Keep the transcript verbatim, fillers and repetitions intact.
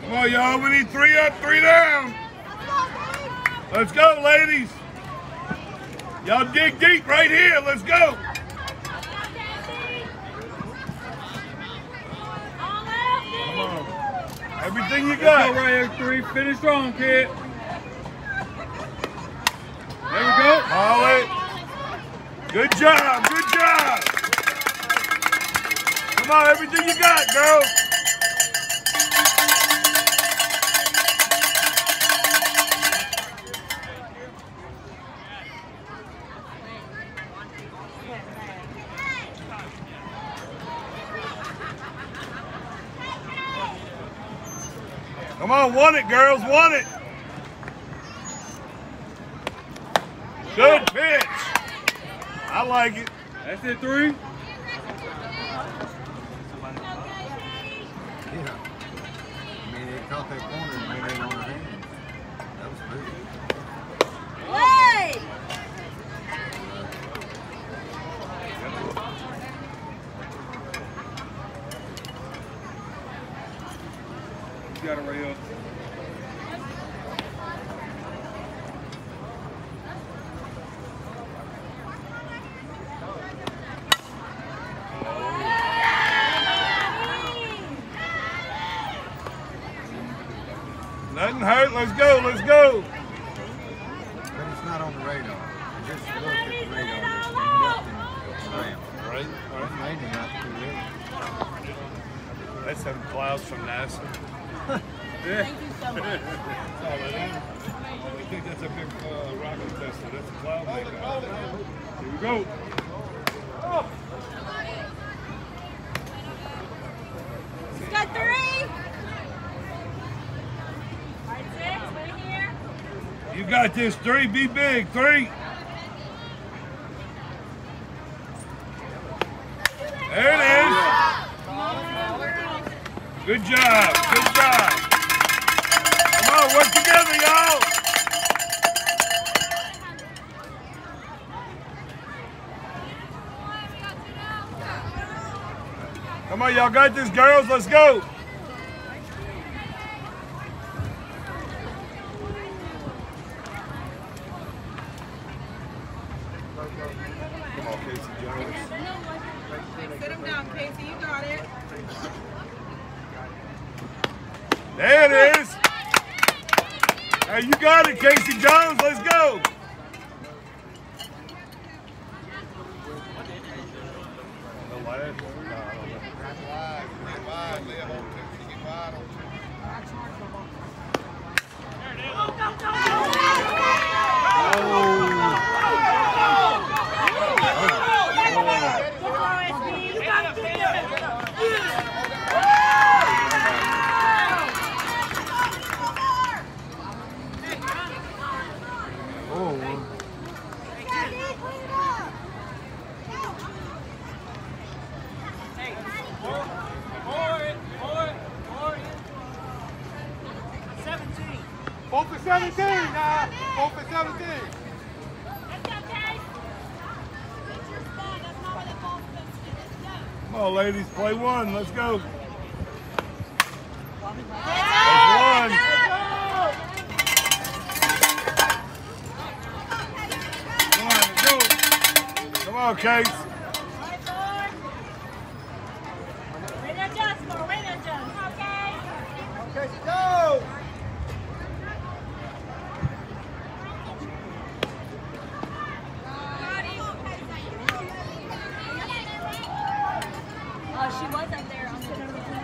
Come on, y'all. We need three up, three down. Let's go, ladies. Y'all dig deep right here. Let's go. Come on. Everything you got. Let's go right here, three. Finish strong, kid. There we go. Holly. Good job. Good job. Come on, everything you got, girls. Come on, want it, girls, want it. Good pitch. I like it. That's it, three. Yeah. I mean, they caught that corner and made it on the hand. That was pretty. Hey! You got it right here. Nothing hurt. Let's go. Let's go. But it's not on the radar. I just looked at the radar. There's nothing around. Right. It's mainly not too late. That's some clouds from NASA. Thank you so much. I think that's a big uh, rocket tester. That's a cloud maker. Here we go. He's got three. All right, six, right here. You got this. Three. Be big. Three. There it is. Good job. Good job. Come on, work together, y'all. Come on, y'all got this, girls. Let's go. Come on, Casey Jones. Sit him down, Casey. You got it. There it is. Hey, you got it, Casey Jones. Let's go. Four for seventeen now. Four for seventeen. Come on, ladies. Play one. Let's go. That's one. Come on, go. Come on, Case. Okay, go. Oh, she was up there on the